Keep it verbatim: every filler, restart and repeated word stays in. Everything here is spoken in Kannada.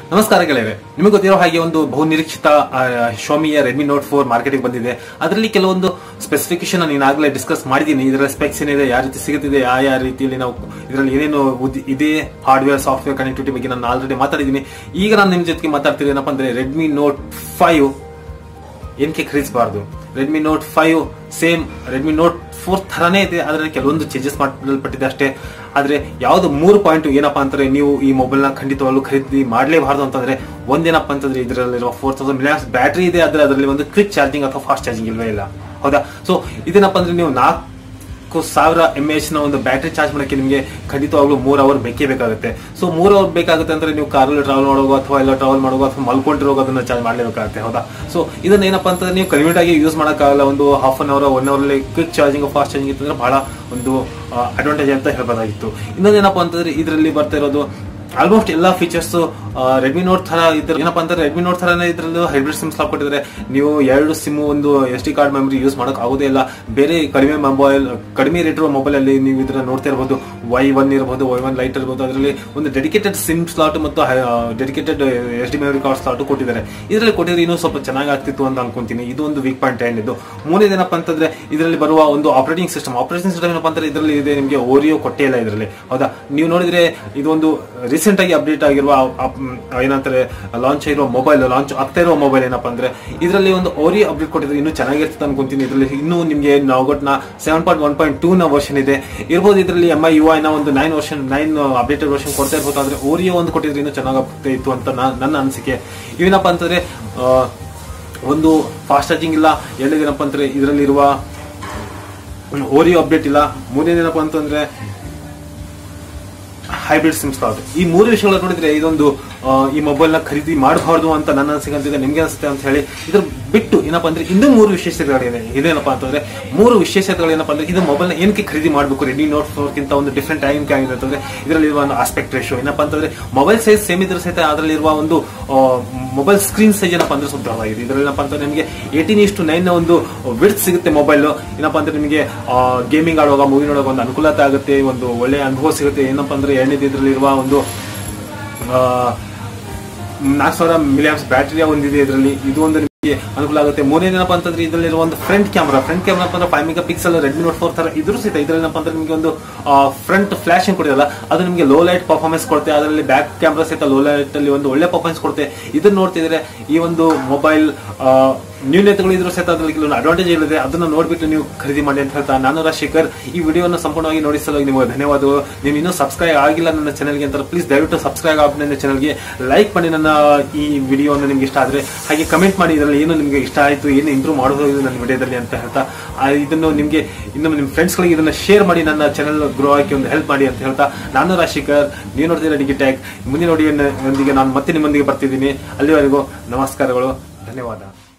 ನಮಸ್ಕಾರ ಗೆಳೆಯರೆ, ನಿಮಗೆ ಗೊತ್ತಿರೋ ಹಾಗೆ ಒಂದು ಬಹು ನಿರೀಕ್ಷಿತ ಶೋಮಿಯ ರೆಡ್ಮಿ ನೋಟ್ ಫೋರ್ ಮಾರ್ಕೆಟಿಗೆ ಬಂದಿದೆ. ಅದರಲ್ಲಿ ಕೆಲವೊಂದು ಸ್ಪೆಸಿಫಿಕೇಶನ್ ನಾನು ಈಗಾಗಲೇ ಡಿಸ್ಕಸ್ ಮಾಡಿದ್ದೀನಿ. ಇದರ ಸ್ಪೆಕ್ಸ್ ಏನಿದೆ, ಯಾವ ರೀತಿ ಸಿಗುತ್ತಿದೆ, ಯಾವ ಯಾವ ರೀತಿಯಲ್ಲಿ ನಾವು ಇದರಲ್ಲಿ ಏನೇನು ಇದೇ ಹಾರ್ಡ್ವೇರ್ ಸಾಫ್ಟ್ವೇರ್ ಕನೆಕ್ಟಿವಿಟಿ ಬಗ್ಗೆ ನಾನು ಆಲ್ರೆಡಿ ಮಾತಾಡಿದ್ದೀನಿ. ಈಗ ನಾನು ನಿಮ್ಮ ಜೊತೆಗೆ ಮಾತಾಡ್ತೀನಿ ಏನಪ್ಪಾ ಅಂದ್ರೆ ರೆಡ್ಮಿ ನೋಟ್ ಫೈವ್ ಏನಕ್ಕೆ ಖರೀದಿಸಬಾರ್ದು. Redmi Note five same Redmi Note four ಥರನೇ ಇದೆ, ಅದರಲ್ಲಿ ಕೆಲವೊಂದು ಚೇಂಜಸ್ ಮಾಡಲ್ಪಟ್ಟಿದೆ ಅಷ್ಟೇ. ಆದ್ರೆ ಯಾವ್ದು ಮೂರು ಪಾಯಿಂಟ್ ಏನಪ್ಪಾ ಅಂತಂದ್ರೆ ನೀವು ಈ ಮೊಬೈಲ್ ನ ಖಂಡಿತವಾಗ್ಲೂ ಖರೀದಿ ಮಾಡಲೇಬಾರದು ಅಂತಂದ್ರೆ ಒಂದೇನಪ್ಪ ಅಂತಂದ್ರೆ ಇದರಲ್ಲಿರೋ ಫೋರ್ ತೌಸಂಡ್ ಮಿಲಿಯನ್ಸ್ ಬ್ಯಾಟ್ರಿ ಇದೆ, ಆದ್ರೆ ಅದರಲ್ಲಿ ಒಂದು ಕ್ವಿಕ್ ಚಾರ್ಜಿಂಗ್ ಅಥವಾ ಫಾಸ್ಟ್ ಚಾರ್ಜಿಂಗ್ ಇಲ್ವೇ ಇಲ್ಲ. ಹೌದಾ? ಸೊ ಇದೇನಪ್ಪ ಅಂದ್ರೆ ನೀವು ನಾಲ್ಕು ಸಾವಿರ ಎಂ ಎಚ್ ನ ಒಂದು ಬ್ಯಾಟ್ರಿ ಚಾರ್ಜ್ ಮಾಡಕ್ಕೆ ನಿಮಗೆ ಖಂಡಿತವಾಗ್ಲೂ ಮೂರ್ ಅವರ್ ಬೇಕೇ ಬೇಕಾಗುತ್ತೆ. ಸೊ ಮೂರ್ ಅವರ್ ಬೇಕಾಗುತ್ತೆ ಅಂದ್ರೆ ನೀವು ಕಾರಲ್ಲಿ ಟ್ರಾವೆಲ್ ಮಾಡೋದು ಅಥವಾ ಎಲ್ಲ ಟ್ರಾವೆಲ್ ಮಾಡೋದು ಅಥವಾ ಮಲ್ಕೊಂಡಿರೋದು ಅದನ್ನ ಚಾರ್ಜ್ ಮಾಡಲೇಬೇಕಾಗುತ್ತೆ. ಹೌದಾ? ಸೊ ಇದನ್ನ ಏನಪ್ಪಾ ಅಂತಂದ್ರೆ ನೀವು ಕನ್ವೀನಿಯಂಟ್ ಆಗಿ ಯೂಸ್ ಮಾಡಕ್ಕಾಗಲ್ಲ. ಒಂದು half an hour one hour quick charging fast charging ಇತ್ತಂದ್ರೆ ಬಹಳ ಒಂದು ಅಡ್ವಾಂಟೇಜ್ ಅಂತ ಹೇಳ್ಬೋದಾಗಿತ್ತು. ಇನ್ನೊಂದೇನಪ್ಪಾ ಅಂತಂದ್ರೆ ಇದರಲ್ಲಿ ಬರ್ತಾ ಇರೋದು ಆಲ್ಮೋಸ್ಟ್ ಎಲ್ಲಾ ಫೀಚರ್ಸ್ ರೆಡ್ಮಿ ನೋಟ್ ತರ ಇದ್ರ ಏನಪ್ಪಾ ಅಂತಂದ್ರೆ ರೆಡ್ಮಿ ನೋಟ್ ತರನೇ ಇದ್ರಲ್ಲಿ ಹೈಬ್ರಿಡ್ ಸಿಮ್ ಸ್ಲಾಟ್ ಕೊಟ್ಟಿದ್ದಾರೆ. ನೀವು ಎರಡು ಸಿಮ್ ಒಂದು S D card memory use ಮಾಡಕ್ ಆಗೋದೇ ಇಲ್ಲ. ಬೇರೆ ಕಡಿಮೆ ಮೊಬೈಲ್ ಕಡಿಮೆ ರೇಟ್ ಇರುವ ಮೊಬೈಲ್ ಅಲ್ಲಿ ನೀವು ಇದನ್ನ ನೋಡ್ತಾ ಇರಬಹುದು. ವೈ ಒನ್ ಇರಬಹುದು, ವೈ ಒನ್ ಲೈಟ್ ಇರಬಹುದು. ಅದರಲ್ಲಿ ಒಂದು ಡೆಡಿಕೇಟೆಡ್ ಸಿಮ್ ಸ್ಲಾಟ್ ಮತ್ತು dedicated S D memory card slot ಕೊಟ್ಟಿದ್ದಾರೆ. ಇದರಲ್ಲಿ ಕೊಟ್ಟಿದ್ರೆ ಇನ್ನೂ ಸ್ವಲ್ಪ ಚೆನ್ನಾಗಿ ಆಗ್ತಿತ್ತು ಅಂತ ಅನ್ಕೊಂತೀನಿ. ಇದು ಒಂದು ವೀಕ್ ಪಾಯಿಂಟ್ ಏನಿದ್ದು. ಮೂರನೇದೇನಪ್ಪ ಅಂತಂದ್ರೆ ಇದರಲ್ಲಿ ಬರುವ ಒಂದು ಆಪರೇಟಿಂಗ್ ಸಿಸ್ಟಮ್ ಆಪರೇಟಿಂಗ್ ಸಿಸ್ಟಮ್ ಏನಪ್ಪಾ ಅಂದ್ರೆ ಇದರಲ್ಲಿ ಇದೆ ನಿಮಗೆ ಓರಿಯೋ ಕೊಟ್ಟೇ ಇಲ್ಲ ಇದರಲ್ಲಿ. ಹೌದಾ? ನೀವು ನೋಡಿದ್ರೆ ಇದೊಂದು ರೀಸೆಂಟ್ ಆಗಿ ಅಪ್ಡೇಟ್ ಆಗಿರುವ ಏನಂತಾರೆ ಲಾಂಚ್ ಆಗಿರುವ ಮೊಬೈಲ್ ಲಾಂಚ್ ಆಗ್ತಾ ಇರುವ ಮೊಬೈಲ್ ಏನಪ್ಪಾ ಅಂದ್ರೆ ಇದರಲ್ಲಿ ಒಂದು ಓರಿಯೋ ಅಪ್ಡೇಟ್ ಕೊಟ್ಟಿದ್ರೆ ಇನ್ನೂ ಚೆನ್ನಾಗಿರ್ತದೆ ಅನ್ಕೊಂತೀನಿ. ಇದರಲ್ಲಿ ಇನ್ನೂ ನಿಮಗೆ ನಾವ್ಗೊಟ್ನ seven point one point two ನ ವರ್ಷನ್ ಇದೆ ಇರ್ಬೋದು. ಇದರಲ್ಲಿ ಎಂ ಐ ಯು ಐ ನ ಒಂದು nine version nine updated version ಕೊಡ್ತಾ ಇರ್ಬೋದು. ಆದ್ರೆ ಓರಿಯೋ ಒಂದು ಕೊಟ್ಟಿದ್ರೆ ಇನ್ನೂ ಚೆನ್ನಾಗಿ ಇತ್ತು ಅಂತ ನನ್ನ ಅನಿಸಿಕೆ. ಇವೇನಪ್ಪಾ ಅಂತಂದ್ರೆ ಒಂದು ಫಾಸ್ಟ್ ಚಾರ್ಜಿಂಗ್ ಇಲ್ಲ. ಎರಡನೇದೇನಪ್ಪ ಅಂದ್ರೆ ಇದರಲ್ಲಿರುವ ಓರಿಯೋ ಅಪ್ಡೇಟ್ ಇಲ್ಲ. ಮೂರನೇದೇನಪ್ಪ ಅಂತಂದ್ರೆ ಹೈಬ್ರಿಡ್ ಸಿಮ್ ಸ್ಲಾಟ್. ಈ ಮೂರು ವಿಷಯಗಳ ನೋಡಿದ್ರೆ ಇದೊಂದು ಈ ಮೊಬೈಲ್ ನ ಖರೀದಿ ಮಾಡಬಾರ್ದು ಅಂತ ನನ್ನ ಅನಿಸಿಕೆ ಅಂತಿದೆ. ನಿಮ್ಗೆ ಅನಿಸುತ್ತೆ ಅಂತ ಹೇಳಿ. ಇದ್ರ ಬಿಟ್ಟು ಏನಪ್ಪಾ ಅಂದ್ರೆ ಇನ್ನೂ ಮೂರು ವಿಶೇಷತೆಗಳಿದೆ. ಇದೇನಪ್ಪಾ ಅಂತಂದ್ರೆ ಮೂರು ವಿಶೇಷತೆಗಳು ಏನಪ್ಪಾ ಅಂದ್ರೆ ಇದು ಮೊಬೈಲ್ ನ ಏನಕ್ಕೆ ಖರೀದಿ ಮಾಡಬೇಕು ರೆಡ್ಮಿ ನೋಟ್ ಫೋರ್ ಗಿಂತ ಒಂದು ಡಿಫ್ರೆಂಟ್ ಏನಕ್ಕೆ ಆಗಿದೆ ಅಂತಂದ್ರೆ ಇದರಲ್ಲಿರುವ ಒಂದು ಆಸ್ಪೆಕ್ಟ್ ರೇಷಿಯೋ ಏನಪ್ಪಾ ಅಂತಂದ್ರೆ ಮೊಬೈಲ್ ಸೈಜ್ ಸೇಮ್ ಇದ್ರ ಸಹಿತ ಅದರಲ್ಲಿರುವ ಒಂದು ಮೊಬೈಲ್ ಸ್ಕ್ರೀನ್ ಸೈಜ್ ಏನಪ್ಪಾ ಅಂದ್ರೆ ಸ್ವಲ್ಪ ದೊಡ್ಡದಾಗಿದೆ. ಇದರಲ್ಲಿ ಏನಪ್ಪಾ ಅಂತಂದ್ರೆ ನಿಮಗೆ ಏಟೀನ್ ಇಷ್ಟು ನೈನ್ ನ ಒಂದು ವಿಡ್ತ್ ಸಿಗುತ್ತೆ ಮೊಬೈಲ್. ಏನಪ್ಪಾ ಅಂದ್ರೆ ನಿಮಗೆ ಗೇಮಿಂಗ್ ಆಡುವಾಗ ಮೂವಿ ನೋಡುವಾಗ ಒಂದು ಅನುಕೂಲತೆ ಆಗುತ್ತೆ, ಒಂದು ಒಳ್ಳೆ ಅನುಭವ ಸಿಗುತ್ತೆ. ಏನಪ್ಪಾ ಅಂದ್ರೆ ಎರಡನೇದು ಇದರಲ್ಲಿರುವ ಒಂದು ನಾಲ್ಕು ಸಾವಿರ ಮಿಲಿಯಮ್ಸ್ ಬ್ಯಾಟರಿಯ ಒಂದಿದೆ ಇದರಲ್ಲಿ. ಇದು ಒಂದು ನಿಮಗೆ ಅನುಕೂಲ ಆಗುತ್ತೆ. ಮೂರನೇದೇನಪ್ಪ ಅಂತಂದ್ರೆ ಇದರಲ್ಲಿರುವ ಒಂದು ಫ್ರಂಟ್ ಕ್ಯಾಮ್ರಾ ಫ್ರಂಟ್ ಕ್ಯಾಮ್ರಾ ಅಂದ್ರೆ five megapixel Redmi Note four ತರ ಇದ್ರೂ ಸಹಿತ ಇದರಲ್ಲಿ ಏನಪ್ಪಾ ಅಂದ್ರೆ ನಿಮಗೆ ಒಂದು ಫ್ರಂಟ್ ಫ್ಲಾಶ್ ಏನ್ ಕೊಡಿರಲ್ಲ ಅದು ನಿಮಗೆ ಲೋ ಲೈಟ್ ಪರ್ಫಾರ್ಮೆನ್ಸ್ ಕೊಡುತ್ತೆ. ಅದರಲ್ಲಿ ಬ್ಯಾಕ್ ಕ್ಯಾಮ್ರಾ ಸಹಿತ ಲೋ ಲೈಟ್ ಅಲ್ಲಿ ಒಂದು ಒಳ್ಳೆ ಪರ್ಫಾರ್ಮೆನ್ಸ್ ಕೊಡುತ್ತೆ. ಇದನ್ನ ನೋಡ್ತಿದ್ರೆ ಈ ಒಂದು ಮೊಬೈಲ್ ನ್ಯೂನತೆಗಳು ಇದ್ರೂ ಸಹಿತ ಅದರಲ್ಲಿ ಕೆಲವೊಂದು ಅಡ್ವಾಂಟೇಜ್ ಇರುತ್ತೆ. ಅದನ್ನ ನೋಡ್ಬಿಟ್ಟು ನೀವು ಖರೀದಿ ಮಾಡಿ ಅಂತ ಹೇಳ್ತಾ ನಾನು ರಾಜಶೇಖರ್ ಈ ವಿಡಿಯೋನ ಸಂಪೂರ್ಣವಾಗಿ ನೋಡಿ ಸಲುವಾಗಿ ನಿಮಗೆ ಧನ್ಯವಾದಗಳು. ನೀವು ಇನ್ನೂ ಸಬ್ಸ್ಕ್ರೈಬ್ ಆಗಿಲ್ಲ ನನ್ನ ಚಾನಲ್ಗೆ ಅಂತ ಪ್ಲೀಸ್ ದಯವಿಟ್ಟು ಸಬ್ಸ್ಕ್ರೈಬ್ ಆಗಿ ನನ್ನ ಚಾನಲ್ಗೆ ಲೈಕ್ ಮಾಡಿ ನನ್ನ ಈ ವಿಡಿಯೋನ ನಿಮ್ಗೆ ಇಷ್ಟ ಆದ್ರೆ. ಹಾಗೆ ಕಮೆಂಟ್ ಮಾಡಿ ಇದರಲ್ಲಿ ಏನು ನಿಮಗೆ ಇಷ್ಟ ಆಯ್ತು, ಏನು ಇಂಪ್ರೂವ್ ಮಾಡೋದು ನನ್ನ ವಿಡಿಯೋದಲ್ಲಿ ಅಂತ ಹೇಳ್ತಾ ಇದನ್ನು ನಿಮಗೆ ಇನ್ನು ನಿಮ್ಮ ಫ್ರೆಂಡ್ಸ್ ಗಳಿಗೆ ಇದನ್ನ ಶೇರ್ ಮಾಡಿ ನನ್ನ ಚಾನಲ್ ಗ್ರೋ ಆಗಿ ಒಂದು ಹೆಲ್ಪ್ ಮಾಡಿ ಅಂತ ಹೇಳ್ತಾ ನಾನು ರಾಜಶೇಖರ್, ನೀವು ನೋಡ್ತೀರಾ ಡಿಗಿ ಟ್ಯಾಗ್. ಮುಂದಿನ ವಿಡಿಯೋನೊಂದಿಗೆ ನಾನು ಮತ್ತೆ ನಿಮ್ಮೊಂದಿಗೆ ಬರ್ತಿದ್ದೀನಿ. ಅಲ್ಲಿವರೆಗೂ ನಮಸ್ಕಾರಗಳು, ಧನ್ಯವಾದ.